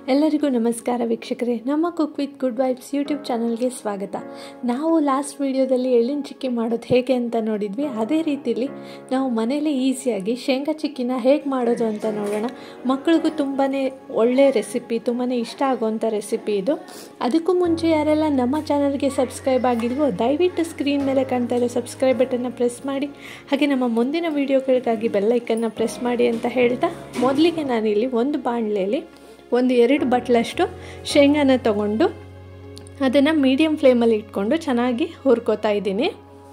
ಎಲ್ಲರಿಗೂ ನಮಸ್ಕಾರ ವೀಕ್ಷಕರೇ, ನಮ್ಮ cook with good vibes YouTube ಚಾನಲ್ಗೆ ಸ್ವಾಗತ. ನಾವು ಲಾಸ್ಟ್ ವಿಡಿಯೋದಲ್ಲಿ ಎಳ್ಳಿನ ಚಿಕ್ಕಿ ಮಾಡೋದು ಹೇಗೆ ಅಂತ ನೋಡಿದ್ವಿ. ಅದೇ ರೀತಿಯಲ್ಲಿ ನಾವು ಮನೇಲಿ ಈಸಿಯಾಗಿ ಶೇಂಗಾ ಚಿಕ್ಕಿನ ಹೇಗೆ ಮಾಡೋದು ಅಂತ ನೋಡೋಣ. ಮಕ್ಕಳಿಗೂ ತುಂಬಾ ಒಳ್ಳೆಯ ರೆಸಿಪಿ, ತುಂಬಾ ಇಷ್ಟ ಆಗುವಂಥ ರೆಸಿಪಿ ಇದು. ಅದಕ್ಕೂ ಮುಂಚೆ ಯಾರೆಲ್ಲ ನಮ್ಮ ಚಾನಲ್ಗೆ ಸಬ್ಸ್ಕ್ರೈಬ್ ಆಗಿಲ್ವೋ ದಯವಿಟ್ಟು ಸ್ಕ್ರೀನ್ ಮೇಲೆ ಕಾಣ್ತಾ ಇರೋ ಸಬ್ಸ್ಕ್ರೈಬ್ ಬಟನ್ನ ಪ್ರೆಸ್ ಮಾಡಿ, ಹಾಗೆ ನಮ್ಮ ಮುಂದಿನ ವೀಡಿಯೋಗಳಿಗಾಗಿ ಬೆಲ್ಲೈಕನ್ನ ಪ್ರೆಸ್ ಮಾಡಿ ಅಂತ ಹೇಳ್ತಾ, ಮೊದಲಿಗೆ ನಾನಿಲ್ಲಿ ಒಂದು ಬಾಣಲೆಯಲ್ಲಿ 1-2 ಬಟ್ಲಷ್ಟು ಶೇಂಗಾನ ತಗೊಂಡು ಅದನ್ನು ಮೀಡಿಯಮ್ ಫ್ಲೇಮಲ್ಲಿ ಇಟ್ಕೊಂಡು ಚೆನ್ನಾಗಿ ಹುರ್ಕೋತಾ ಇದ್ದೀನಿ.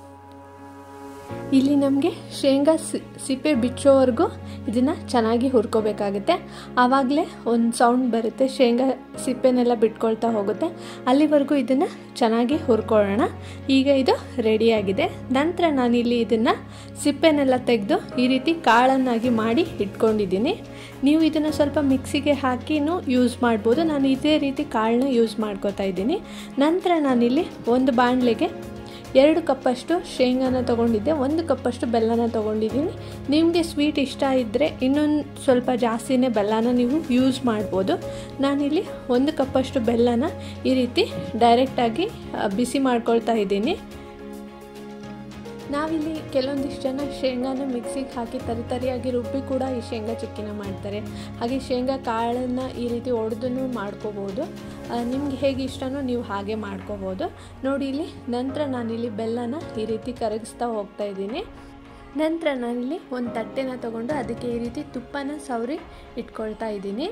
ಇಲ್ಲಿ ನಮಗೆ ಶೇಂಗಾ ಸಿಪ್ಪೆ ಬಿಚ್ಚೋವರೆಗೂ ಇದನ್ನು ಚೆನ್ನಾಗಿ ಹುರ್ಕೋಬೇಕಾಗುತ್ತೆ. ಆವಾಗಲೇ ಒಂದು ಸೌಂಡ್ ಬರುತ್ತೆ, ಶೇಂಗಾ ಸಿಪ್ಪೆನೆಲ್ಲ ಬಿಟ್ಕೊಳ್ತಾ ಹೋಗುತ್ತೆ. ಅಲ್ಲಿವರೆಗೂ ಇದನ್ನು ಚೆನ್ನಾಗಿ ಹುರ್ಕೊಳ್ಳೋಣ. ಈಗ ಇದು ರೆಡಿಯಾಗಿದೆ. ನಂತರ ನಾನಿಲ್ಲಿ ಇದನ್ನು ಸಿಪ್ಪೆನೆಲ್ಲ ತೆಗೆದು ಈ ರೀತಿ ಕಾಳನ್ನಾಗಿ ಮಾಡಿ ಇಟ್ಕೊಂಡಿದ್ದೀನಿ. ನೀವು ಇದನ್ನು ಸ್ವಲ್ಪ ಮಿಕ್ಸಿಗೆ ಹಾಕಿನೂ ಯೂಸ್ ಮಾಡ್ಬೋದು. ನಾನು ಇದೇ ರೀತಿ ಕಾಳನ್ನ ಯೂಸ್ ಮಾಡ್ಕೋತಾ ಇದ್ದೀನಿ. ನಂತರ ನಾನಿಲ್ಲಿ ಒಂದು ಬಾಣಲೆಗೆ 2 ಕಪ್ಪಷ್ಟು ಶೇಂಗಾನ ತೊಗೊಂಡಿದ್ದೆ, 1 ಕಪ್ಪಷ್ಟು ಬೆಲ್ಲನ ತೊಗೊಂಡಿದ್ದೀನಿ. ನಿಮಗೆ ಸ್ವೀಟ್ ಇಷ್ಟ ಇದ್ದರೆ ಇನ್ನೊಂದು ಸ್ವಲ್ಪ ಜಾಸ್ತಿನೇ ಬೆಲ್ಲನ ನೀವು ಯೂಸ್ ಮಾಡ್ಬೋದು. ನಾನಿಲ್ಲಿ 1 ಕಪ್ಪಷ್ಟು ಬೆಲ್ಲನ ಈ ರೀತಿ ಡೈರೆಕ್ಟಾಗಿ ಬಿಸಿ ಮಾಡ್ಕೊಳ್ತಾ ಇದ್ದೀನಿ. ನಾವಿಲ್ಲಿ ಕೆಲವೊಂದಿಷ್ಟು ಜನ ಶೇಂಗಾನ ಮಿಕ್ಸಿಗೆ ಹಾಕಿ ತರಿಯಾಗಿ ರುಬ್ಬಿ ಕೂಡ ಈ ಶೇಂಗಾ ಚಿಕ್ಕಿನ ಮಾಡ್ತಾರೆ. ಹಾಗೆ ಶೇಂಗಾ ಕಾಳನ್ನು ಈ ರೀತಿ ಒಡೆದೂ ಮಾಡ್ಕೋಬೋದು. ನಿಮ್ಗೆ ಹೇಗೆ ಇಷ್ಟನೋ ನೀವು ಹಾಗೆ ಮಾಡ್ಕೋಬೋದು. ನೋಡಿ ಇಲ್ಲಿ ನಂತರ ನಾನಿಲ್ಲಿ ಬೆಲ್ಲನ ಈ ರೀತಿ ಕರಗಿಸ್ತಾ ಹೋಗ್ತಾ ಇದ್ದೀನಿ. ನಂತರ ನಾನಿಲ್ಲಿ ಒಂದು ತಟ್ಟೆನ ತೊಗೊಂಡು ಅದಕ್ಕೆ ಈ ರೀತಿ ತುಪ್ಪನ ಸವರಿ ಇಟ್ಕೊಳ್ತಾ ಇದ್ದೀನಿ.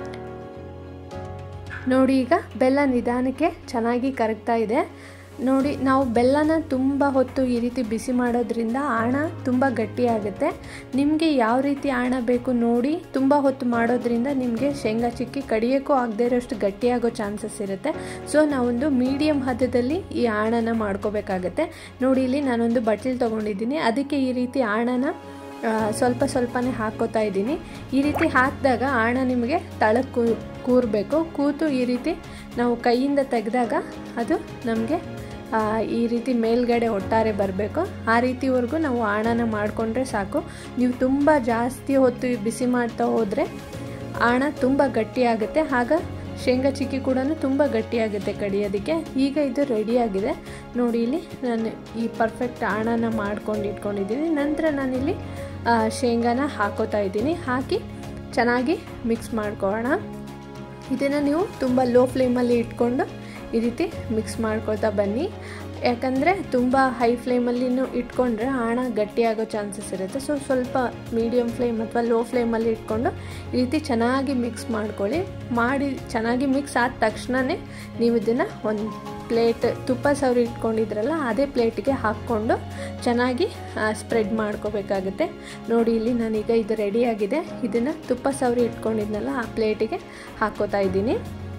ನೋಡಿ ಈಗ ಬೆಲ್ಲ ನಿಧಾನಕ್ಕೆ ಚೆನ್ನಾಗಿ ಕರಗ್ತಾ ಇದೆ. ನೋಡಿ, ನಾವು ಬೆಲ್ಲನ ತುಂಬ ಹೊತ್ತು ಈ ರೀತಿ ಬಿಸಿ ಮಾಡೋದ್ರಿಂದ ಆಣ ತುಂಬ ಗಟ್ಟಿಯಾಗುತ್ತೆ. ನಿಮಗೆ ಯಾವ ರೀತಿ ಆಣ ಬೇಕು ನೋಡಿ. ತುಂಬ ಹೊತ್ತು ಮಾಡೋದ್ರಿಂದ ನಿಮಗೆ ಶೇಂಗಾ ಚಿಕ್ಕಿ ಕಡಿಯೋಕ್ಕೂ ಆಗದೇ ಇರೋಷ್ಟು ಗಟ್ಟಿಯಾಗೋ ಚಾನ್ಸಸ್ ಇರುತ್ತೆ. ಸೊ ನಾವೊಂದು ಮೀಡಿಯಮ್ ಹದದಲ್ಲಿ ಈ ಆಣನ ಮಾಡ್ಕೋಬೇಕಾಗತ್ತೆ. ನೋಡಿ ಇಲ್ಲಿ ನಾನೊಂದು ಬಟ್ಲು ತೊಗೊಂಡಿದ್ದೀನಿ. ಅದಕ್ಕೆ ಈ ರೀತಿ ಆಣನ ಸ್ವಲ್ಪನೇ ಹಾಕ್ಕೋತಾ ಇದ್ದೀನಿ. ಈ ರೀತಿ ಹಾಕಿದಾಗ ಆಣ ನಿಮಗೆ ತಳಕ್ಕೆ ಕೂರಬೇಕು. ಕೂತು ಈ ರೀತಿ ನಾವು ಕೈಯಿಂದ ತೆಗೆದಾಗ ಅದು ನಮಗೆ ಈ ರೀತಿ ಮೇಲ್ಗಡೆ ಒಟ್ಟಾರೆ ಬರಬೇಕು. ಆ ರೀತಿವರೆಗೂ ನಾವು ಆಣನ ಮಾಡಿಕೊಂಡ್ರೆ ಸಾಕು. ನೀವು ತುಂಬ ಜಾಸ್ತಿ ಹೊತ್ತು ಬಿಸಿ ಮಾಡ್ತಾ ಹೋದರೆ ಆಣ ತುಂಬ ಗಟ್ಟಿಯಾಗುತ್ತೆ. ಆಗ ಶೇಂಗಾ ಚಿಕ್ಕಿ ಕೂಡ ತುಂಬ ಗಟ್ಟಿಯಾಗುತ್ತೆ ಕಡಿಯೋದಕ್ಕೆ. ಈಗ ಇದು ರೆಡಿಯಾಗಿದೆ. ನೋಡಿ ಇಲ್ಲಿ ನಾನು ಈ ಪರ್ಫೆಕ್ಟ್ ಆಣನ ಮಾಡ್ಕೊಂಡು ಇಟ್ಕೊಂಡಿದ್ದೀನಿ. ನಂತರ ನಾನಿಲ್ಲಿ ಶೇಂಗಾನ ಹಾಕೋತಾ ಇದ್ದೀನಿ. ಹಾಕಿ ಚೆನ್ನಾಗಿ ಮಿಕ್ಸ್ ಮಾಡ್ಕೊಳ್ಳೋಣ. ಇದನ್ನು ನೀವು ತುಂಬ ಲೋ ಫ್ಲೇಮಲ್ಲಿ ಇಟ್ಕೊಂಡು ಈ ರೀತಿ ಮಿಕ್ಸ್ ಮಾಡ್ಕೊಳ್ತಾ ಬನ್ನಿ. ಯಾಕಂದರೆ ತುಂಬ ಹೈ ಫ್ಲೇಮಲ್ಲಿನೂ ಇಟ್ಕೊಂಡ್ರೆ ಆಣ ಗಟ್ಟಿಯಾಗೋ ಚಾನ್ಸಸ್ ಇರುತ್ತೆ. ಸೊ ಸ್ವಲ್ಪ ಮೀಡಿಯಮ್ ಫ್ಲೇಮ್ ಅಥವಾ ಲೋ ಫ್ಲೇಮಲ್ಲಿ ಇಟ್ಕೊಂಡು ಈ ರೀತಿ ಚೆನ್ನಾಗಿ ಮಿಕ್ಸ್ ಮಾಡ್ಕೊಳ್ಳಿ. ಮಾಡಿ ಚೆನ್ನಾಗಿ ಮಿಕ್ಸ್ ಆದ ತಕ್ಷಣವೇ ನೀವು ಇದನ್ನು ಒಂದು ಪ್ಲೇಟ್ ತುಪ್ಪ ಸವರಿ ಇಟ್ಕೊಂಡಿದ್ರಲ್ಲ ಅದೇ ಪ್ಲೇಟಿಗೆ ಹಾಕ್ಕೊಂಡು ಚೆನ್ನಾಗಿ ಸ್ಪ್ರೆಡ್ ಮಾಡ್ಕೋಬೇಕಾಗುತ್ತೆ. ನೋಡಿ ಇಲ್ಲಿ ನಾನೀಗ ಇದು ರೆಡಿಯಾಗಿದೆ. ಇದನ್ನು ತುಪ್ಪ ಸವರಿ ಇಟ್ಕೊಂಡಿದ್ನಲ್ಲ ಆ ಪ್ಲೇಟಿಗೆ ಹಾಕ್ಕೋತಾ ಇದ್ದೀನಿ.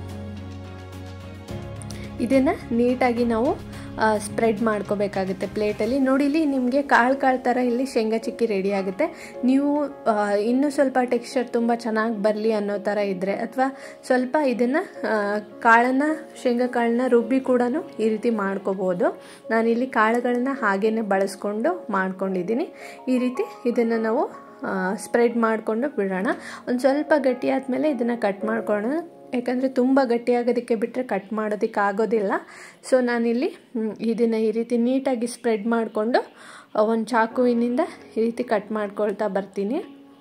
ಇದನ್ನು ನೀಟಾಗಿ ನಾವು ಸ್ಪ್ರೆಡ್ ಮಾಡ್ಕೋಬೇಕಾಗುತ್ತೆ ಪ್ಲೇಟಲ್ಲಿ. ನೋಡಿ ಇಲ್ಲಿ ನಿಮಗೆ ಕಾಳು ಥರ ಇಲ್ಲಿ ಶೇಂಗಾ ಚಿಕ್ಕಿ ರೆಡಿ ಆಗುತ್ತೆ. ನೀವು ಇನ್ನೂ ಸ್ವಲ್ಪ ಟೆಕ್ಸ್ಚರ್ ತುಂಬ ಚೆನ್ನಾಗಿ ಬರಲಿ ಅನ್ನೋ ಥರ ಇದ್ದರೆ, ಅಥವಾ ಸ್ವಲ್ಪ ಇದನ್ನು ಶೇಂಗಾ ಕಾಳನ್ನ ರುಬ್ಬಿ ಕೂಡ ಈ ರೀತಿ ಮಾಡ್ಕೋಬೋದು. ನಾನಿಲ್ಲಿ ಕಾಳುಗಳನ್ನ ಹಾಗೇ ಬಳಸ್ಕೊಂಡು ಮಾಡ್ಕೊಂಡಿದ್ದೀನಿ. ಈ ರೀತಿ ಇದನ್ನು ನಾವು ಸ್ಪ್ರೆಡ್ ಮಾಡಿಕೊಂಡು ಬಿಡೋಣ. ಒಂದು ಸ್ವಲ್ಪ ಗಟ್ಟಿ ಆದಮೇಲೆ ಇದನ್ನು ಕಟ್ ಮಾಡ್ಕೊಳ್ಳೋಣ. ಯಾಕಂದರೆ ತುಂಬ ಗಟ್ಟಿಯಾಗೋದಕ್ಕೆ ಬಿಟ್ಟರೆ ಕಟ್ ಮಾಡೋದಕ್ಕೆ ಆಗೋದಿಲ್ಲ. ಸೊ ನಾನಿಲ್ಲಿ ಇದನ್ನು ಈ ರೀತಿ ನೀಟಾಗಿ ಸ್ಪ್ರೆಡ್ ಮಾಡಿಕೊಂಡು ಒಂದು ಚಾಕುವಿನಿಂದ ಈ ರೀತಿ ಕಟ್ ಮಾಡ್ಕೊಳ್ತಾ ಬರ್ತೀನಿ.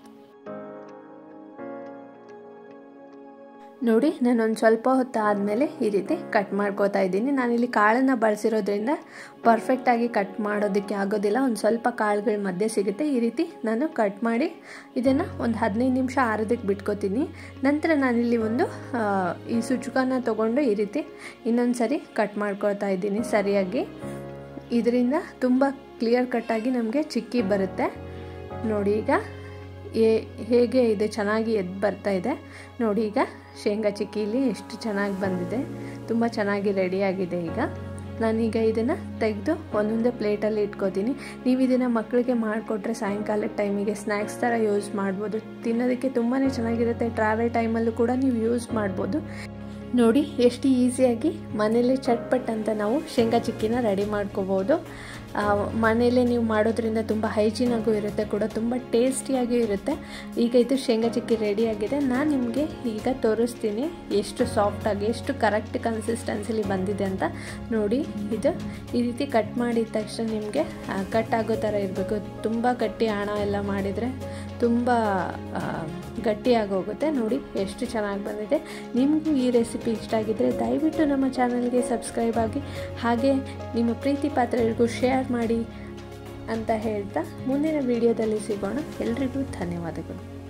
ನೋಡಿ, ನಾನೊಂದು ಸ್ವಲ್ಪ ಹೊತ್ತು ಆದಮೇಲೆ ಈ ರೀತಿ ಕಟ್ ಮಾಡ್ಕೋತಾ ಇದ್ದೀನಿ. ನಾನಿಲ್ಲಿ ಕಾಳನ್ನು ಬಳಸಿರೋದ್ರಿಂದ ಪರ್ಫೆಕ್ಟಾಗಿ ಕಟ್ ಮಾಡೋದಕ್ಕೆ ಆಗೋದಿಲ್ಲ. ಒಂದು ಸ್ವಲ್ಪ ಕಾಳುಗಳ ಮಧ್ಯೆ ಸಿಗುತ್ತೆ. ಈ ರೀತಿ ನಾನು ಕಟ್ ಮಾಡಿ ಇದನ್ನು ಒಂದು 15 ನಿಮಿಷ ಆರೋದಕ್ಕೆ ಬಿಟ್ಕೋತೀನಿ. ನಂತರ ನಾನಿಲ್ಲಿ ಒಂದು ಈ ಸುಚುಕನ ತೊಗೊಂಡು ಈ ರೀತಿ ಇನ್ನೊಂದು ಸರಿ ಕಟ್ ಮಾಡ್ಕೊಳ್ತಾ ಇದ್ದೀನಿ ಸರಿಯಾಗಿ. ಇದರಿಂದ ತುಂಬ ಕ್ಲಿಯರ್ ಕಟ್ಟಾಗಿ ನಮಗೆ ಚಿಕ್ಕಿ ಬರುತ್ತೆ. ನೋಡಿ ಈಗ ಹೇಗೆ ಇದೆ, ಚೆನ್ನಾಗಿ ಎದ್ದು ಬರ್ತಾ ಇದೆ. ನೋಡಿ ಈಗ ಶೇಂಗಾ ಚಿಕ್ಕಿಲಿ ಎಷ್ಟು ಚೆನ್ನಾಗಿ ಬಂದಿದೆ, ತುಂಬ ಚೆನ್ನಾಗಿ ರೆಡಿಯಾಗಿದೆ. ಈಗ ನಾನೀಗ ಇದನ್ನು ತೆಗೆದು ಒಂದೊಂದೇ ಪ್ಲೇಟಲ್ಲಿ ಇಟ್ಕೋತೀನಿ. ನೀವು ಇದನ್ನು ಮಕ್ಕಳಿಗೆ ಮಾಡಿಕೊಟ್ರೆ ಸಾಯಂಕಾಲದ ಟೈಮಿಗೆ ಸ್ನ್ಯಾಕ್ಸ್ ಥರ ಯೂಸ್ ಮಾಡ್ಬೋದು. ತಿನ್ನೋದಕ್ಕೆ ತುಂಬಾ ಚೆನ್ನಾಗಿರುತ್ತೆ. ಟ್ರಾವೆಲ್ ಟೈಮಲ್ಲೂ ಕೂಡ ನೀವು ಯೂಸ್ ಮಾಡ್ಬೋದು. ನೋಡಿ ಎಷ್ಟು ಈಸಿಯಾಗಿ ಮನೇಲಿ ಚಟ್ಪಟ್ ಅಂತ ನಾವು ಶೇಂಗಾ ಚಿಕ್ಕಿನ ರೆಡಿ ಮಾಡ್ಕೋಬೋದು. ಮನೆಯಲ್ಲೇ ನೀವು ಮಾಡೋದ್ರಿಂದ ತುಂಬ ಹೈಜೀನಾಗೂ ಇರುತ್ತೆ ಕೂಡ, ತುಂಬ ಟೇಸ್ಟಿಯಾಗೂ ಇರುತ್ತೆ. ಈಗ ಇದು ಶೇಂಗಾ ಚಿಕ್ಕಿ ರೆಡಿಯಾಗಿದೆ. ನಾನು ನಿಮಗೆ ಈಗ ತೋರಿಸ್ತೀನಿ ಎಷ್ಟು ಸಾಫ್ಟಾಗಿ, ಎಷ್ಟು ಕರೆಕ್ಟ್ ಕನ್ಸಿಸ್ಟೆನ್ಸಿಲಿ ಬಂದಿದೆ ಅಂತ. ನೋಡಿ, ಇದು ಈ ರೀತಿ ಕಟ್ ಮಾಡಿದ ತಕ್ಷಣ ನಿಮಗೆ ಕಟ್ ಆಗೋ ಥರ ಇರಬೇಕು. ತುಂಬ ಗಟ್ಟಿ ಆಣ ಎಲ್ಲ ಮಾಡಿದರೆ ತುಂಬ ಗಟ್ಟಿಯಾಗೋಗುತ್ತೆ. ನೋಡಿ ಎಷ್ಟು ಚೆನ್ನಾಗಿ ಬಂದಿದೆ. ನಿಮಗೂ ಈ ರೆಸಿಪಿ ಇಷ್ಟ ಆಗಿದ್ದರೆ ದಯವಿಟ್ಟು ನಮ್ಮ ಚಾನಲ್ಗೆ ಸಬ್ಸ್ಕ್ರೈಬ್ ಆಗಿ, ಹಾಗೆ ನಿಮ್ಮ ಪ್ರೀತಿ ಪಾತ್ರರಿಗೂ ಶೇರ್ ಮಾಡಿ ಅಂತ ಹೇಳ್ತಾ ಮುಂದಿನ ವಿಡಿಯೋದಲ್ಲಿ ಸಿಗೋಣ. ಎಲ್ರಿಗೂ ಧನ್ಯವಾದಗಳು.